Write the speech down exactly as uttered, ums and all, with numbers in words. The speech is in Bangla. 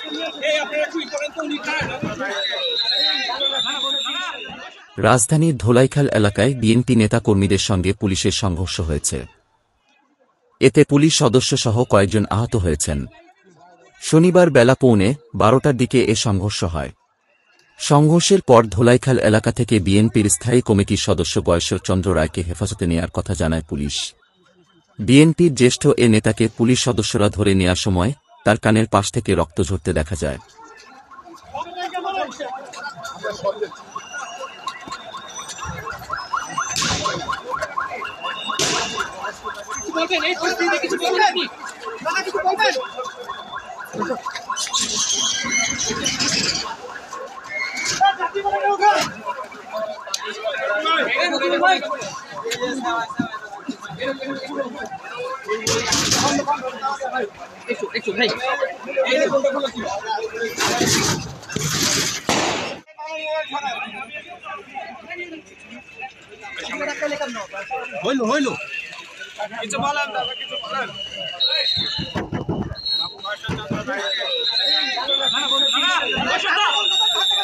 রাজধানীর ধোলাইখাল এলাকায় বিএনপি নেতাকর্মীদের সঙ্গে পুলিশের সংঘর্ষ হয়েছে। এতে পুলিশ সদস্যসহ কয়েকজন আহত হয়েছেন। শনিবার বেলা পৌনে বারোটার দিকে এ সংঘর্ষ হয়। সংঘর্ষের পর ধোলাইখাল এলাকা থেকে বিএনপির স্থায়ী কমিটির সদস্য গয়েশ্বর চন্দ্র রায়কে হেফাজতে নেয়ার কথা জানায় পুলিশ। বিএনপির জ্যেষ্ঠ এ নেতাকে পুলিশ সদস্যরা ধরে নেয়ার সময় তার কানের পাশ থেকে রক্ত ঝরতে দেখা যায়। হইলো হইলো কিছু বলেন কিছু বলেন